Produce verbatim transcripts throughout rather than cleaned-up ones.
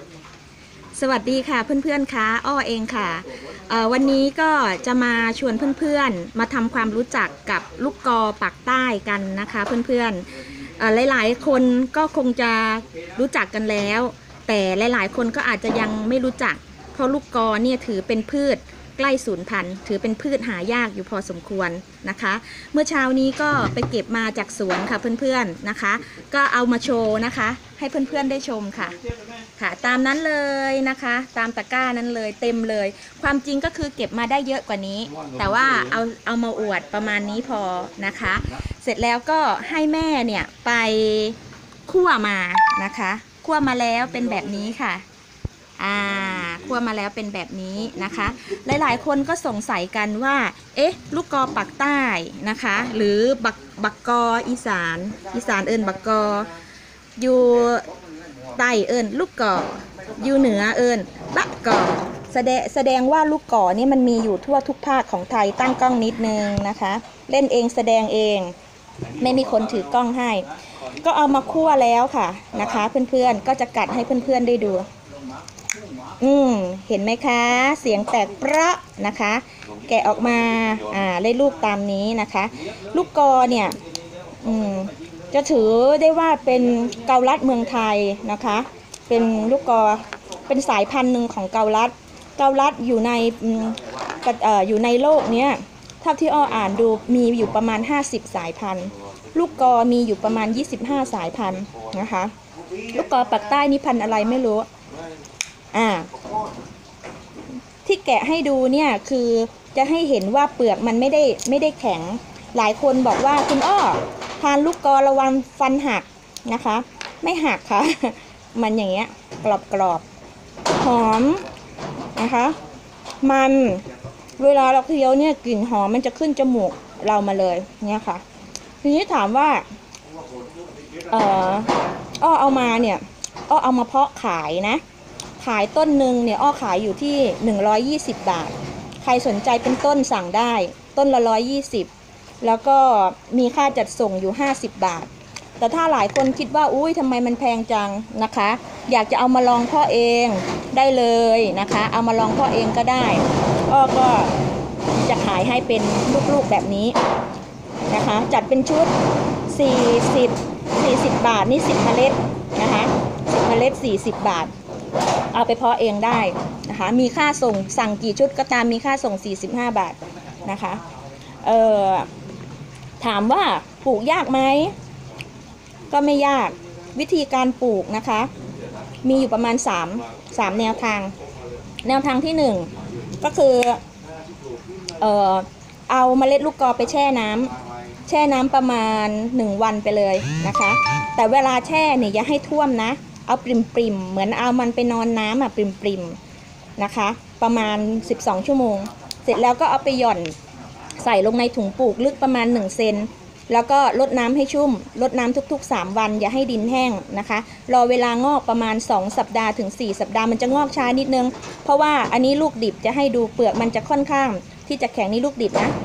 สวัสดีค่ะเพื่อนๆคะอ้อเองค่ะวันนี้ก็จะมาชวนเพื่อนๆมาทำความรู้จักกับลูกกอปากใต้กันนะคะเพื่อนๆหลายๆคนก็คงจะรู้จักกันแล้วแต่หลายๆคนก็อาจจะยังไม่รู้จักเพราะลูกกอเนี่ยถือเป็นพืชใกล้สูญพันธุ์ถือเป็นพืชหายากอยู่พอสมควรนะคะเมื่อเช้านี้ก็ไปเก็บมาจากสวนค่ะเพื่อนๆนะคะก็เอามาโชว์นะคะให้เพื่อนๆได้ชมค่ะค่ะตามนั้นเลยนะคะตามตะกร้านั้นเลยเต็มเลยความจริงก็คือเก็บมาได้เยอะกว่านี้แต่ว่าเอาเอามาอวดประมาณนี้พอนะคะเสร็จแล้วก็ให้แม่เนี่ยไปคั่วมานะคะคั่วมาแล้วเป็นแบบนี้ค่ะอ่าคั่วมาแล้วเป็นแบบนี้นะคะหลายๆคนก็สงสัยกันว่าเอ๊ะลูกกอปากใต้นะคะหรือบักบักกออีสานอีสานเอิญบักกออยู่ใต้เอิญลูกกออยู่เหนือเอิญบักกอแสดงแสดงว่าลูกกอนี่มันมีอยู่ทั่วทุกภาคของไทยตั้งกล้องนิดนึงนะคะเล่นเองแสดงเองไม่มีคนถือกล้องให้ก็เอามาคั่วแล้วค่ะนะคะเพื่อนๆก็จะกัดให้เพื่อนๆได้ดูอืมเห็นไหมคะเสียงแตกเปราะนะคะแกะออกมาอ่าได้ลูกตามนี้นะคะลูกกอเนี่ยอืมจะถือได้ว่าเป็นเกาลัดเมืองไทยนะคะเป็นลูกกอเป็นสายพันธุ์หนึ่งของเกาลัดเกาลัดอยู่ในเอ่ออยู่ในโลกเนี้ยเท่าที่อ้ออ่านดูมีอยู่ประมาณห้าสิบสายพันธุ์ลูกกอมีอยู่ประมาณยี่สิบห้าสายพันธุ์นะคะลูกกอปากใต้นี่พันธุ์อะไรไม่รู้อ่าที่แกะให้ดูเนี่ยคือจะให้เห็นว่าเปลือกมันไม่ได้ไม่ได้แข็งหลายคนบอกว่าคุณอ้อทานลูกกอระวังฟันหักนะคะไม่หักค่ะมันอย่างเงี้ยกรอบกรอบหอมนะคะมันเวลาเราเคี้ยวเนี่ยกลิ่นหอมมันจะขึ้นจมูกเรามาเลยเนี่ยค่ะทีนี้ถามว่าเอ่ออ้อเอามาเนี่ยอ้อเอามาเพาะขายนะขายต้นหนึ่งเนี่ยอ้อขายอยู่ที่หนึ่งร้อยยี่สิบบาทใครสนใจเป็นต้นสั่งได้ต้นละหนึ่งร้อยยี่สิบแล้วก็มีค่าจัดส่งอยู่ห้าสิบบาทแต่ถ้าหลายคนคิดว่าอุ้ยทำไมมันแพงจังนะคะอยากจะเอามาลองเพาะเองได้เลยนะคะเอามาลองเพาะเองก็ได้อ้อก็จะขายให้เป็นลูกๆแบบนี้นะคะจัดเป็นชุดสี่สิบ สี่สิบบาทนี่สิบเมล็ดนะคะสิบเมล็ดสี่สิบบาทเอาไปเพาะเองได้นะคะมีค่าส่งสั่งกี่ชุดก็ตามมีค่าส่งสี่สิบห้าบาทนะคะเอ่อถามว่าปลูกยากไหมก็ไม่ยากวิธีการปลูกนะคะมีอยู่ประมาณสาม สามแนวทางแนวทางที่หนึ่งก็คือเอ่อเอาเมล็ดลูกกอไปแช่น้ำแช่น้ำประมาณหนึ่งวันไปเลยนะคะแต่เวลาแช่เนี่ยอย่าให้ท่วมนะเอาปริมๆเหมือนเอามันไปนอนน้ำอ่ะปริมๆนะคะประมาณสิบสองชั่วโมงเสร็จแล้วก็เอาไปหย่อนใส่ลงในถุงปลูกลึกประมาณหนึ่งเซนแล้วก็รดน้ำให้ชุ่มรดน้ำทุกๆสามวันอย่าให้ดินแห้งนะคะรอเวลางอกประมาณสองสัปดาห์ถึงสี่สัปดาห์มันจะงอกช้านิดนึงเพราะว่าอันนี้ลูกดิบจะให้ดูเปลือกมันจะค่อนข้างที่จะแข็งนี่ลูกดิบนะ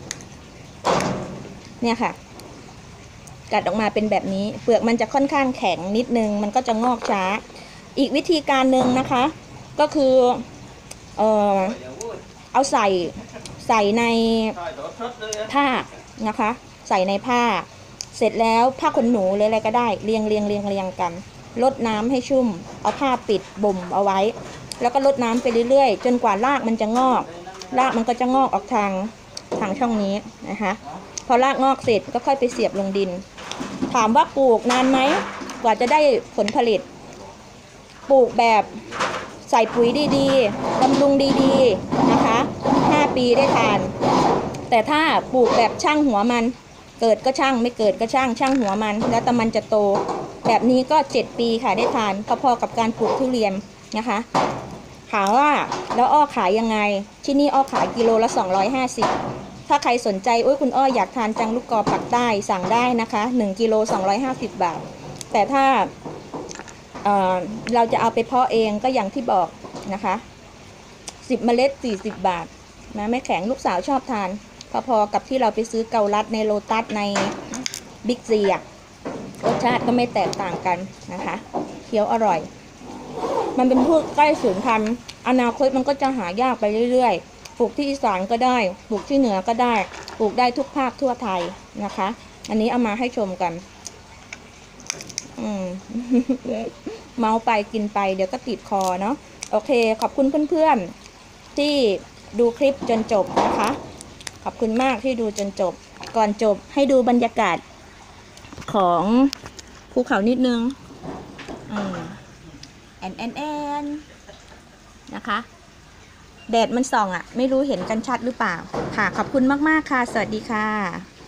เนี่ยค่ะกัดออกมาเป็นแบบนี้เปลือกมันจะค่อนข้างแข็งนิดนึงมันก็จะงอกช้าอีกวิธีการหนึ่งนะคะก็คือเอ่อเอาใส่ใส่ในผ้านะคะใส่ในผ้าเสร็จแล้วผ้าขนหนูหรืออะไรก็ได้เรียงเรียงเรียงเรียงกันลดน้ำให้ชุ่มเอาผ้าปิดบ่มเอาไว้แล้วก็ลดน้ำไปเรื่อยๆจนกว่ารากมันจะงอกรากมันก็จะงอกออกทางทางช่องนี้นะคะพอรากงอกเสร็จก็ค่อยไปเสียบลงดินถามว่าปลูกนานไหมกว่าจะได้ผลผลิตปลูกแบบใส่ปุ๋ยดีๆบำรุงดีๆนะคะห้าปีได้ทานแต่ถ้าปลูกแบบช่างหัวมันเกิดก็ช่างไม่เกิดก็ช่างช่างหัวมันแล้วแต่มันจะโตแบบนี้ก็เจ็ดปีค่ะได้ทานพอๆกับการปลูกทุเรียนนะคะถามว่าแล้วอ้อขายยังไงที่นี่อ้อขายกิโลละสองร้อยห้าสิบถ้าใครสนใจโอ้ยคุณอ้ออยากทานจังลูกกอปากใต้สั่งได้นะคะหนึ่งกิโลสองร้อยห้าสิบบาทแต่ถ้า เอ่อ เราจะเอาไปเพาะเองก็อย่างที่บอกนะคะสิบเมล็ดสี่สิบบาทนะไม่แข็งลูกสาวชอบทานพอๆกับที่เราไปซื้อเกาลัดในโลตัสในบิ๊กซีรสชาติก็ไม่แตกต่างกันนะคะเคี้ยวอร่อยมันเป็นพืชใกล้สูญพันธุ์อนาคตมันก็จะหายากไปเรื่อยๆปลูกที่อีสานก็ได้ปลูกที่เหนือก็ได้ปลูกได้ทุกภาคทั่วไทยนะคะอันนี้เอามาให้ชมกันอืม เมาไปกินไปเดี๋ยวก็ติดคอเนาะโอเคขอบคุณเพื่อนๆที่ดูคลิปจนจบนะคะขอบคุณมากที่ดูจนจบก่อนจบให้ดูบรรยากาศของภูเขานิดนึงอืมแอนแอนแอนนะคะแดดมันส่องอ่ะไม่รู้เห็นกันชัดหรือเปล่าค่ะขอบคุณมากๆค่ะสวัสดีค่ะ